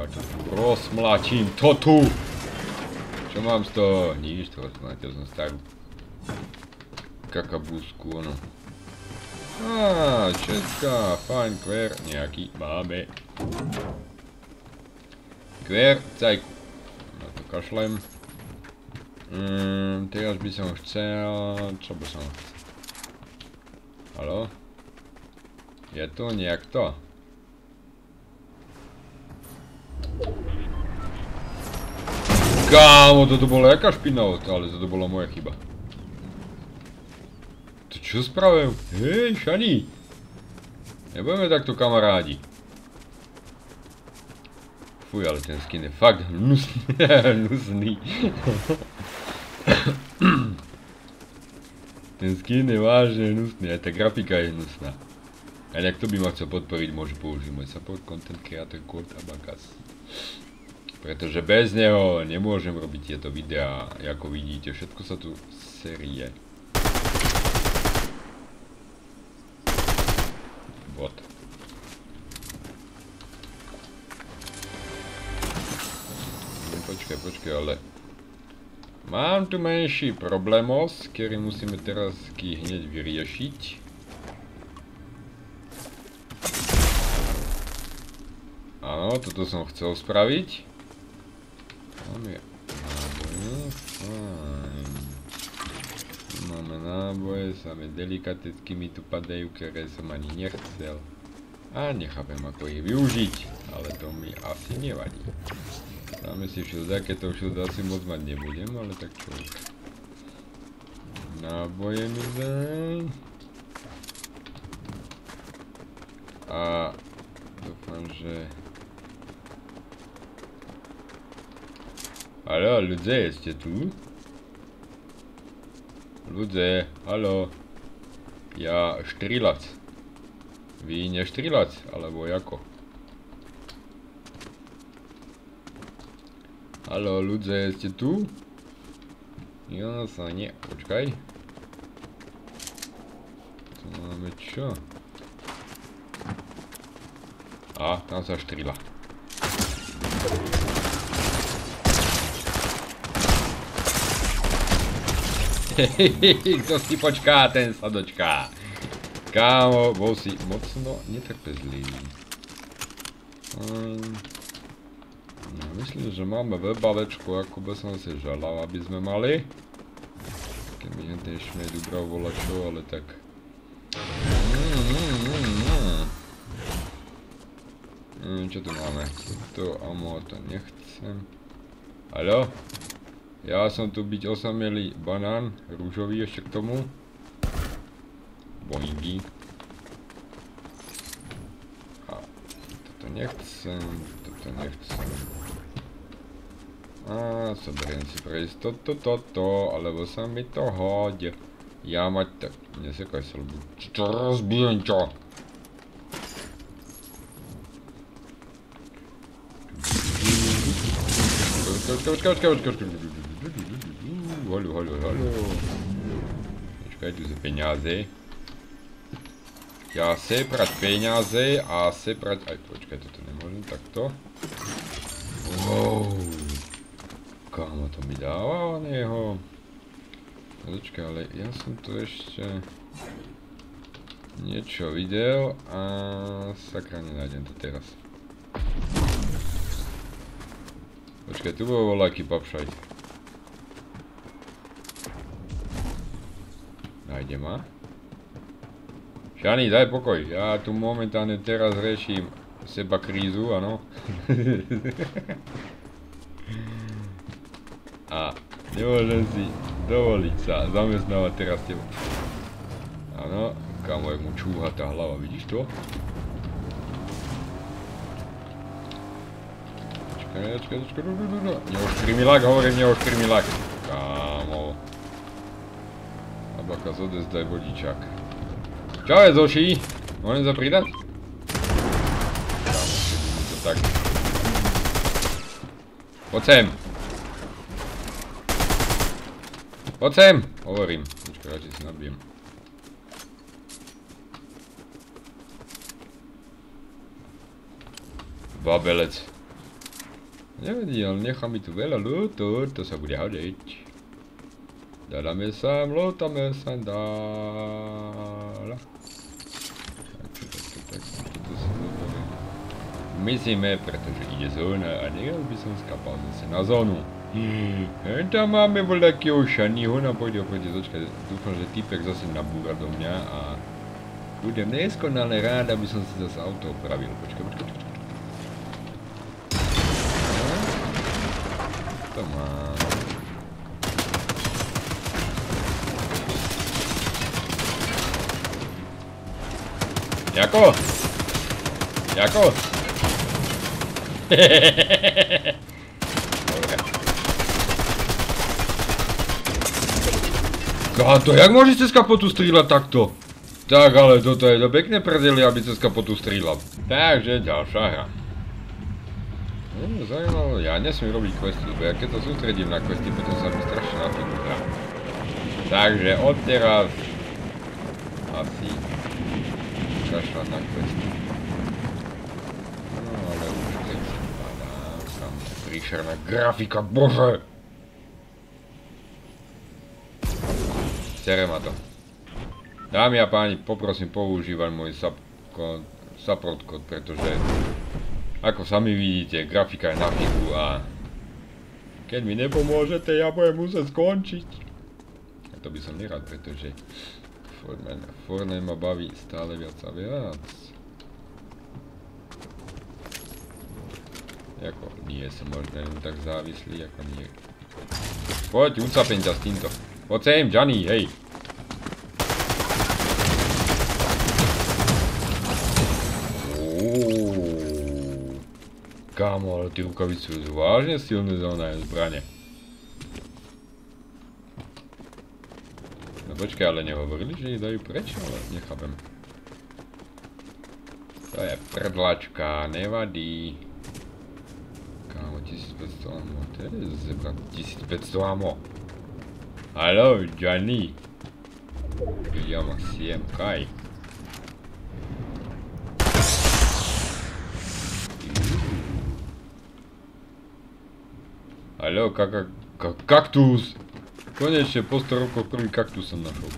Ja to tu rozmlačím, to tu! Čo mám z toho? Nič, to naťal som starú kakabúsku, ono. Á, česká, fajn, kvér, nejaký máme. Kvér, cajku. Na to kašlem. Teraz by som chcel... Čo by som chcel? Haló? Je to nejak to? Kámo, toto bola jaká špinavosť, ale toto bola moja chyba. To čo spravil? Hej, Šani! Nebudeme takto kamarádi. Fuj, ale ten skin je fakt hnusný. Ten skin je vážne hnusný, aj tá grafika je hnusná. A ak to by ma chcel podporiť, môže použiť môj support content creator Kurt Abacus. Pretože bez neho nemôžem robiť tieto videá, ako vidíte, všetko sa tu série. Bot. Počkaj, ale... Mám tu menší problémos, ktorý musíme teraz hneď vyriešiť. Áno, toto som chcel spraviť. Máme náboje, fajn. Máme náboje, samé delikatesky mi tu padajú, ktoré som ani nechcel. A nechápem ako ich využiť, ale to mi asi nevadí. Dáme si shielda, keď to shielda asi moc mať nebudem, ale tak čo. Náboje mi daj. A dúfam, že... Haló, ľudze, ste tu? Ľudze, haló. Ja štrilac. Vy neštrilac, alebo jako? Haló, ľudze, ste tu? Ja sa nie, počkaj. Tu máme čo? A, tam sa štrila. Kto si počká, ten sa dočká. Kámo, bol si mocno netrpezlivý. No, myslím, že máme webavečku, ako by som si želal, aby sme mali. Keby ten šmejd ubral volačo, ale tak... Čo tu máme? Toto amo, to nechcem. Haló? Ja som tu byť osamelý banán, rúžový ešte k tomu. Boingy. A toto nechcem, toto nechcem. A zoberiem si pre istotu toto, alebo sa mi to hodí. Ja mať tak, nesekaj sa, lebo čo rozbijem čo? Počkaj. Haló. Počkaj, tu sú peniaze. Ja sé prať peniaze a sé prať... Aj, počkaj, toto nemôžem takto. Wow. Kámo, to mi dáva on jeho. Počkaj, ale ja som tu ešte... niečo videl a... sakra, nenájdem to teraz. Počkaj, tu bol voľaký papšaj. Nájde ma. Šani, daj pokoj. Ja tu momentálne teraz riešim seba krízu, áno. A nemôžem si dovoliť sa zamestnávať teraz teba. Áno, kámo, jak mu čúha tá hlava, vidíš to? Počkaj. Neoštri mi lak, hovorím, neoštri mi lak. Kámo. Abacus, odezdaj vodičák. Čau, Zoši. Môžem sa pridať? Kámo, keď mi to tak. Poď sem. Poď sem, hovorím. Počkaj, radšej si nabijem. Babelec. Nevadí, ale nechá mi tu veľa lútu, to sa bude hodiť. Dáme sem, lútame sem dála. Tak, toto si dovolím. Myslíme, pretože ide zóna a nechal by som skapal zase na zónu. Tam máme voľakého šaního, no pôjde, zočkaj, dúfam, že týpek zase nabúra do mňa a budem neskonale rád, aby som si zase auto opravil. Počkaj. To mám. Jako? Dobre. To jak môže cez kapotu strieľať takto? Tak, ale toto je to pekné prdeli, aby cez kapotu strieľal. Takže ďalšia hra. Zajímavé, ja nesmiem robiť questy, lebo ja keď sa sústredím na questy, potom sa mi strašne na to hrá. Takže odteraz asi kašľať na questy. No ale už keď sa padám, tam je príšerná grafika, bože! Sere ma to. Dámy a páni, poprosím používať môj support kód, pretože ako sami vidíte, grafika je na figu a keď mi nepomôžete, ja budem musieť skončiť. A to by som nerad, pretože Fortnite ma baví stále viac a viac. Jako, nie som možno tak závislý, ako nie. Poď, ucapem ťa s týmto. Poď sem, Johnny, hej. Kámo, ale tie rukavice sú vážne silné zbrane. No počkaj, ale nehovorili, že ich dajú preč, ale nechápem. To je prdlačka, nevadí. Kámo, 1500 ammo, to je zebrat 1500 ammo. Haló, Johnny. Ja ma siem, kaj. Haló, kaktus! Konečne po 100 rokoch prvý kaktus som našol.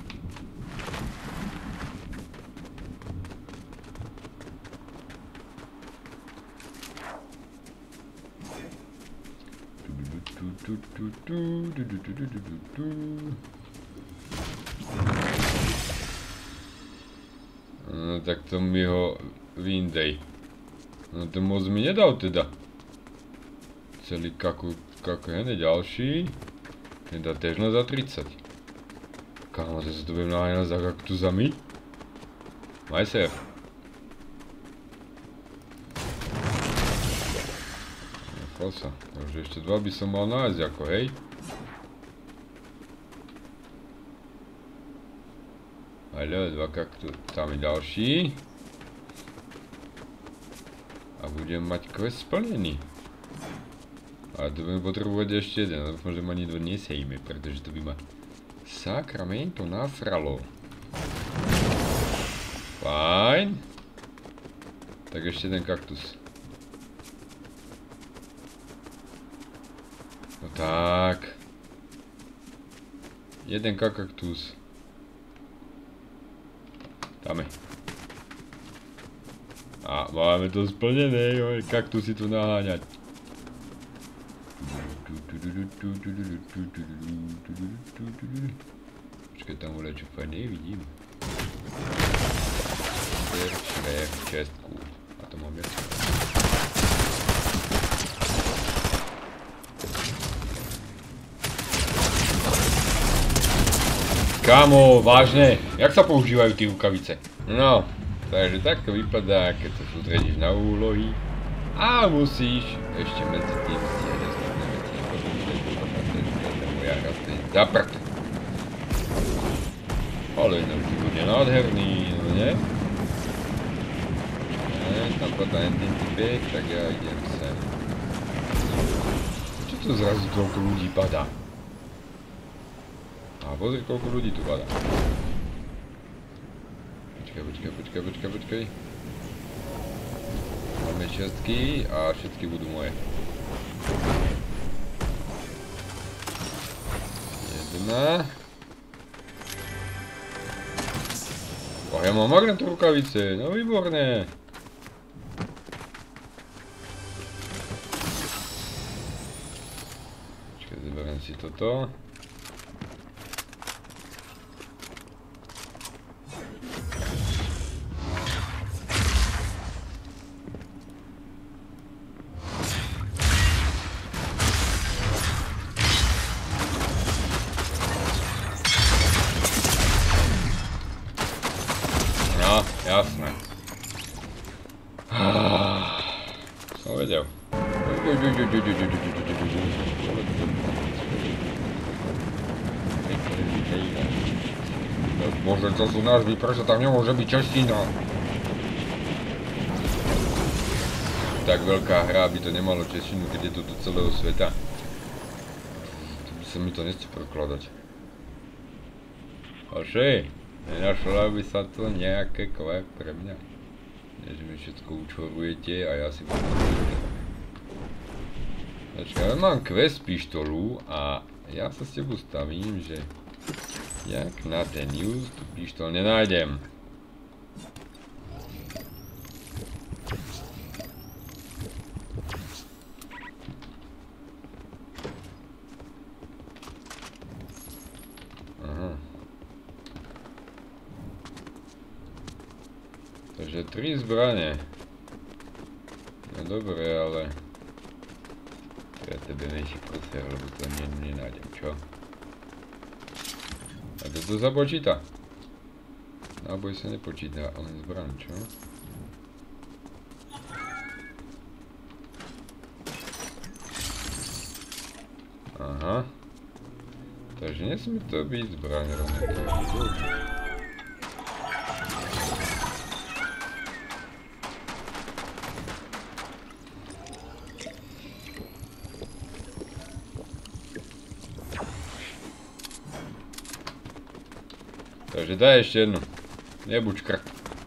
No tak to mi ho vyndej. No to moc mi nedal teda. Celý kaku hene ďalší. Nedá tiež len za 30. Kámo, to sa tu budem naháňať za kaktusami. Maj ser. Nechal sa. Takže ešte dva by som mal nájsť ako, hej. Haló, dva kaktus. Tam je ďalší. A budem mať quest splnený. A tu budeme potrebovať ešte jeden, dúfam, že ma nikto nesejme, pretože to by ma Sacramento nasralo. Fajn. Tak ešte jeden kaktus. No tak. Jeden kaktus. Dáme. A máme to splnené, kaktusy tu naháňať. Počkaj, tam vole, čo fajn nevidím. Švér, čestku. A to mám viac. Kámo, vážne, jak sa používajú tie rukavice? No, takže tak to vypadá, keď sa sústredíš na úlohy. A musíš ešte medzi tým stiať ostatné veci. Za prd. Ale no, to bude nádherný, no nie? Tam padá jen ten typek, tak ja idem sem. Čo to zrazu toľko ľudí padá? A pozri, koľko ľudí tu padá. Počkaj. Máme šestky a všetky budú moje. Jedna. Oh, ja mám magnet rukavice, no výborné. Počkaj, zoberiem si toto. No, jasné. Som vedel. Bože, to sú názvy, prečo tam nemôže byť čeština? Tak veľká hra by to nemalo češtinu, keď je to do celého sveta. To by sa mi to nechce prekladať. Oši, nenašla by sa to nejaké kvé pre mňa. Než mi všetko učorujete a ja si budem počítať. Počkaj, ja mám quest pištolu a ja sa s tebou stavím, že jak na ten use tú pištol nenájdem. Aha. Takže 3 zbrane. No dobre, ale ja tebe menší koser, lebo to nenájdem, čo? A to sa počíta? Náboj sa nepočíta, len zbraň, čo? Aha. Takže nesmie to byť zbraň rovnaké. Takže daj ešte jednu. Nebuď škrt.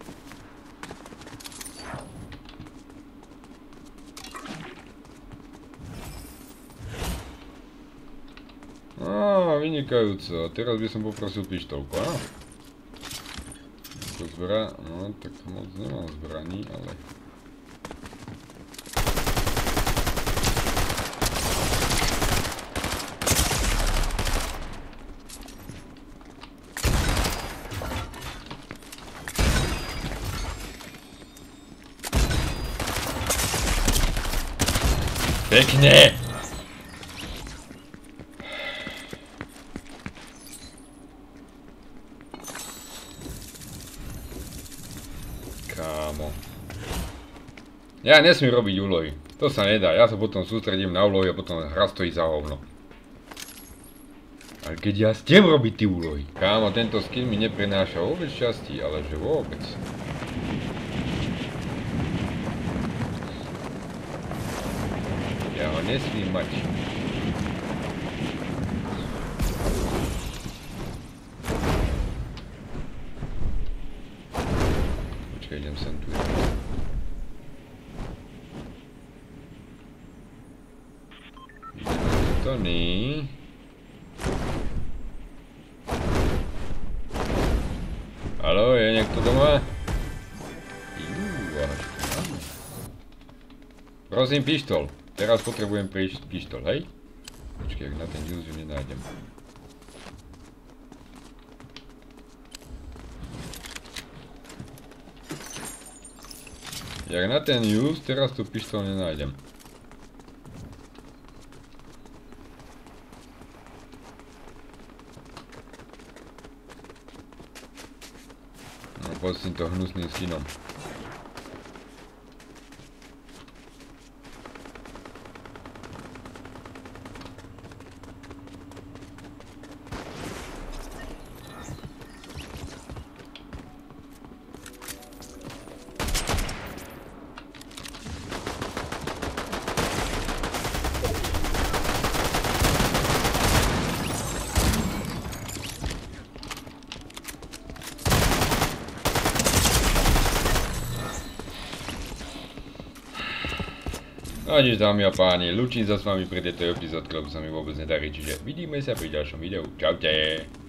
Vynikajúco. Teraz by som poprosil pištolku, áno? No tak moc nemám zbraní, ale... Pekne! Kámo. Ja nesmiem robiť úlohy. To sa nedá. Ja sa potom sústredím na úlohy a potom hra stojí za hovno. Ale keď ja chcem robiť tie úlohy. Kámo, tento skin mi neprináša vôbec šťastí, ale že vôbec. Ja ho nesmím mať. Počkaj, idem sem tu. Ideme to ní. Haló, je niekto doma? Prosím, pištol. Teraz potrebujem pištol, hej? Počkej, ak na ten use ju nenájdem. Jak na ten use, teraz tú pištol nenájdem. No, poď s týmto hnusným skinom. A nič, dámy a páni, lúčim sa s vami pri tejto epizódke, lebo sa mi vôbec nedarí, čiže vidíme sa pri ďalšom videu. Čaute.